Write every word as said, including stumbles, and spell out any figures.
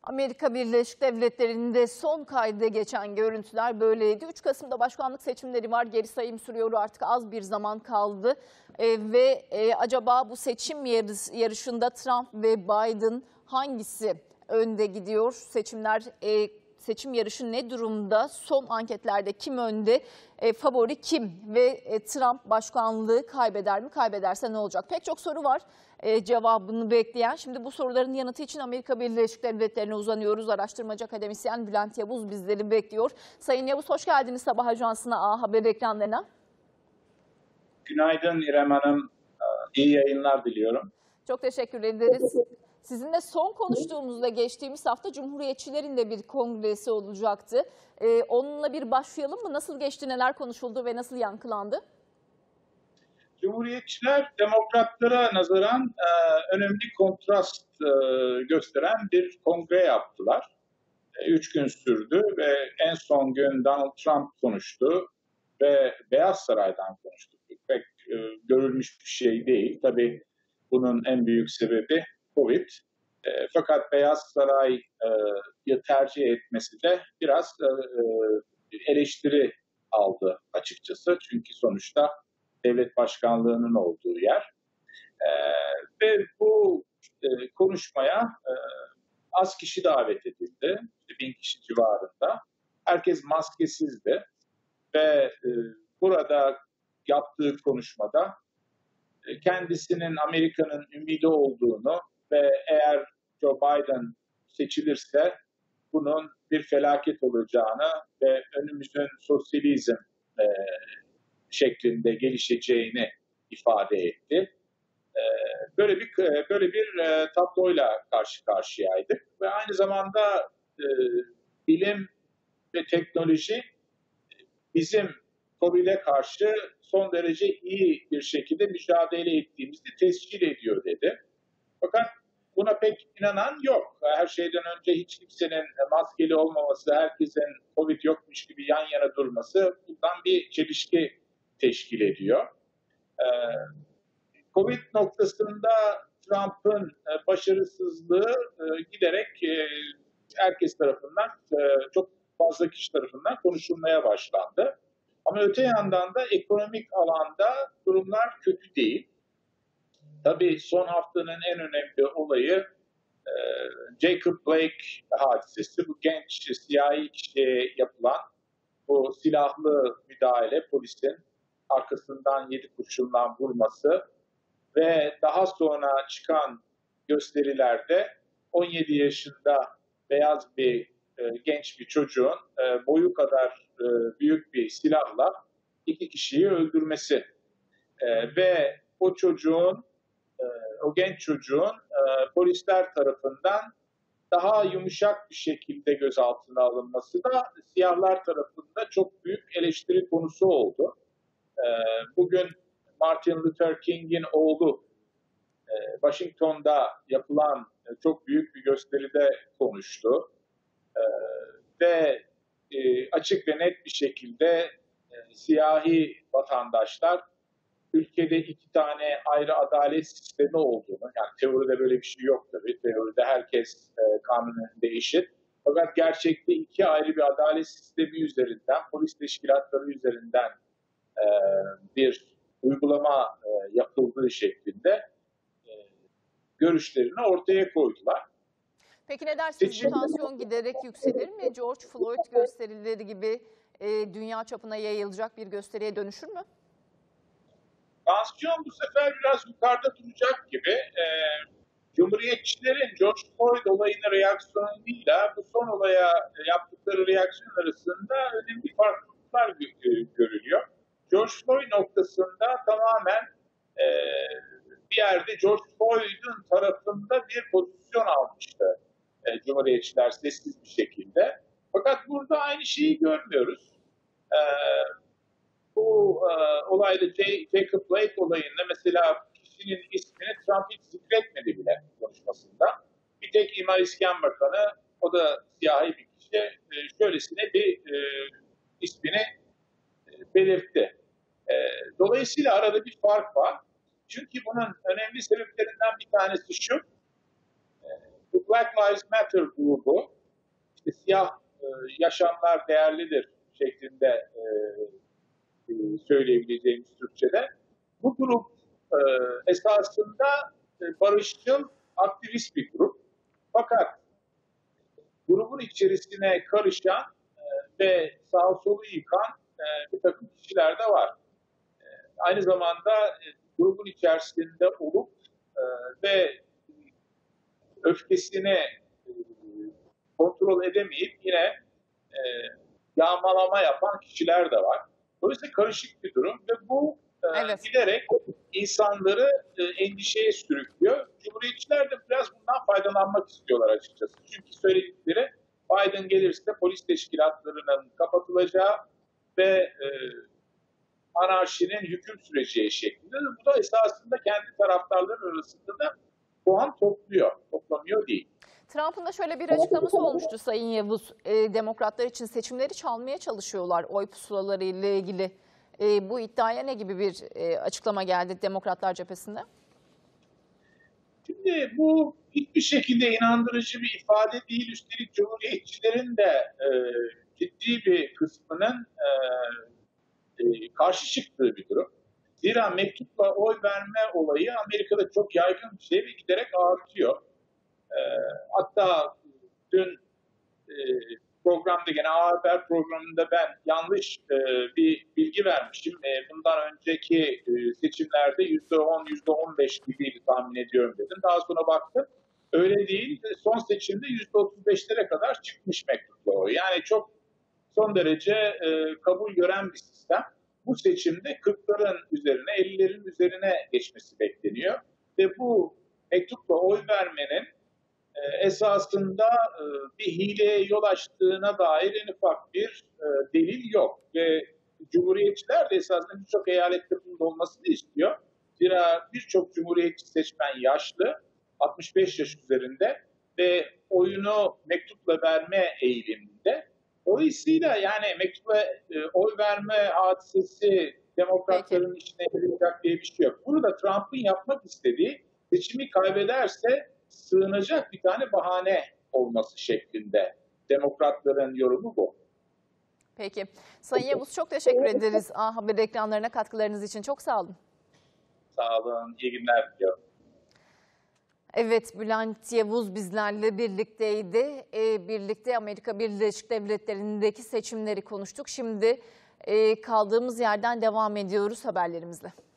Amerika Birleşik Devletleri'nde son kayda geçen görüntüler böyleydi. üç Kasım'da başkanlık seçimleri var. Geri sayım sürüyor, artık az bir zaman kaldı. E, ve e, acaba bu seçim yarışında Trump ve Biden hangisi önde gidiyor? Seçimler e, seçim yarışı ne durumda? Son anketlerde kim önde? E, favori kim? Ve e, Trump başkanlığı kaybeder mi? Kaybederse ne olacak? Pek çok soru var e, cevabını bekleyen. Şimdi bu soruların yanıtı için Amerika Birleşik Devletleri'ne uzanıyoruz. Araştırmacı akademisyen Bülent Yavuz bizleri bekliyor. Sayın Yavuz, hoş geldiniz Sabah Ajansı'na, A Haber ekranlarına. Günaydın İrem Hanım. İyi yayınlar diliyorum. Çok teşekkür ederiz. Sizinle son konuştuğumuzda geçtiğimiz hafta Cumhuriyetçilerin de bir kongresi olacaktı. Ee, onunla bir başlayalım mı? Nasıl geçti, neler konuşuldu ve nasıl yankılandı? Cumhuriyetçiler demokratlara nazaran e, önemli kontrast e, gösteren bir kongre yaptılar. E, üç gün sürdü ve en son gün Donald Trump konuştu ve Beyaz Saray'dan konuştu. Pek e, görülmüş bir şey değil. Tabii bunun en büyük sebebi Covid. E, fakat Beyaz Saray'ı tercih etmesi de biraz e, eleştiri aldı açıkçası. Çünkü sonuçta devlet başkanlığının olduğu yer. E, ve bu e, konuşmaya e, az kişi davet edildi. Bin kişi civarında. Herkes maskesizdi. Ve e, burada yaptığı konuşmada e, kendisinin Amerika'nın ümidi olduğunu ve eğer Joe Biden seçilirse bunun bir felaket olacağını ve önümüzün sosyalizm e, şeklinde gelişeceğini ifade etti. E, böyle bir böyle bir e, tabloyla karşı karşıyaydık ve aynı zamanda e, bilim ve teknoloji bizim Covid'e karşı son derece iyi bir şekilde mücadele ettiğimizi tescil ediyor dedi. Fakat buna pek inanan yok. Her şeyden önce hiç kimsenin maskeli olmaması, herkesin Covid yokmuş gibi yan yana durması bundan bir çelişki teşkil ediyor. Ee, Covid noktasında Trump'ın başarısızlığı giderek herkes tarafından, çok fazla kişi tarafından konuşulmaya başlandı. Ama öte yandan da ekonomik alanda durumlar kötü değil. Tabii son haftanın en önemli olayı Jacob Blake hadisesi. Bu genç siyahi kişiye yapılan bu silahlı müdahale, polisin arkasından yedi kurşunla vurması ve daha sonra çıkan gösterilerde on yedi yaşında beyaz bir e, genç bir çocuğun e, boyu kadar e, büyük bir silahla iki kişiyi öldürmesi e, ve o çocuğun, e, o genç çocuğun e, polisler tarafından daha yumuşak bir şekilde gözaltına alınması da siyahlar tarafında çok büyük eleştiri konusu oldu. E, bugün Martin Luther King'in oğlu e, Washington'da yapılan e, çok büyük bir gösteride konuştu. Ee, ve e, açık ve net bir şekilde e, siyahi vatandaşlar ülkede iki tane ayrı adalet sistemi olduğunu, yani teoride böyle bir şey yok tabii, teoride herkes e, kanun önünde eşit. Fakat gerçekte iki ayrı bir adalet sistemi üzerinden, polis teşkilatları üzerinden e, bir uygulama e, yapıldığı şeklinde e, görüşlerini ortaya koydular. Peki ne dersiniz? Bu tansiyon giderek yükselir mi? George Floyd gösterileri gibi e, dünya çapına yayılacak bir gösteriye dönüşür mü? Tansiyon bu sefer biraz yukarıda duracak gibi. E, Cumhuriyetçilerin George Floyd olayına reaksiyonuyla bu son olaya yaptıkları reaksiyon arasında önemli farklılıklar görülüyor. George Floyd noktasında tamamen e, bir yerde George Floyd'un tarafında bir pozisyon almıştı e, Cumhuriyetçiler sessiz bir şekilde. Fakat burada aynı şeyi görmüyoruz. E, bu e, olayda J, Jacob Blake olayında mesela kişinin ismini Trump hiç zikretmedi bile konuşmasında. Bir tek İmar İskan Bakanı, o da siyahi bir kişi, e, şöylesine bir e, ismini e, belirtti. E, dolayısıyla arada bir fark var. Çünkü bunun önemli sebeplerinden bir tanesi şu, Bu Black Lives Matter grubu, işte siyah e, yaşamlar değerlidir şeklinde e, e, söyleyebileceğimiz Türkçe'de. Bu grup e, esasında e, barışçıl, aktivist bir grup. Fakat grubun içerisine karışan e, ve sağ solu yıkan e, bir takım kişiler de var. E, aynı zamanda e, grubun içerisinde olup e, ve öfkesini e, kontrol edemeyip yine e, yağmalama yapan kişiler de var. Dolayısıyla karışık bir durum ve bu e, Evet. giderek insanları e, endişeye sürüklüyor. Cumhuriyetçiler de biraz bundan faydalanmak istiyorlar açıkçası. Çünkü söyledikleri Biden gelirse polis teşkilatlarının kapatılacağı ve e, anarşinin hüküm süreceği şeklinde. Bu da esasında kendi taraftarları arasında da puan topluyor, toplamıyor değil. Trump'ın da şöyle bir açıklaması olmuştu Sayın Yavuz. E, demokratlar için seçimleri çalmaya çalışıyorlar oy pusulaları ile ilgili. E, bu iddiaya ne gibi bir e, açıklama geldi demokratlar cephesinde? Şimdi bu hiçbir şekilde inandırıcı bir ifade değil. Üstelik Cumhuriyetçilerin de e, ciddi bir kısmının e, e, karşı çıktığı bir durum. Zira mektupla oy verme olayı Amerika'da çok yaygın bir şey ve giderek artıyor. E, hatta dün e, programda, gene A Haber programında ben yanlış e, bir bilgi vermişim. E, bundan önceki e, seçimlerde yüzde on, yüzde on beş gibiydi tahmin ediyorum dedim. Daha sonra baktım öyle değil. Son seçimde yüzde otuz beşlere kadar çıkmış mektupla oy. Yani çok son derece e, kabul gören bir sistem. Bu seçimde kırkların üzerine, ellilerin üzerine geçmesi bekleniyor. Ve bu mektupla oy vermenin e, esasında e, bir hileye yol açtığına dair en ufak bir e, delil yok. Ve Cumhuriyetçiler de esasında birçok eyalette bunun olmasını istiyor. Zira birçok Cumhuriyetçi seçmen yaşlı, altmış beş yaş üzerinde ve oyunu mektupla verme eğiliminde. Dolayısıyla yani mektupla e, oy verme hadisesi demokratların Peki. işine yarayacak diye bir şey yok. Bunu da Trump'ın yapmak istediği seçimi kaybederse sığınacak bir tane bahane olması şeklinde. Demokratların yorumu bu. Peki. Sayın Yavuz çok teşekkür ederiz A Haber ekranlarına katkılarınız için. Çok sağ olun. Sağ olun. İyi günler diliyorum. Evet, Bülent Yavuz bizlerle birlikteydi. Ee, birlikte Amerika Birleşik Devletleri'ndeki seçimleri konuştuk. Şimdi e, kaldığımız yerden devam ediyoruz haberlerimizle.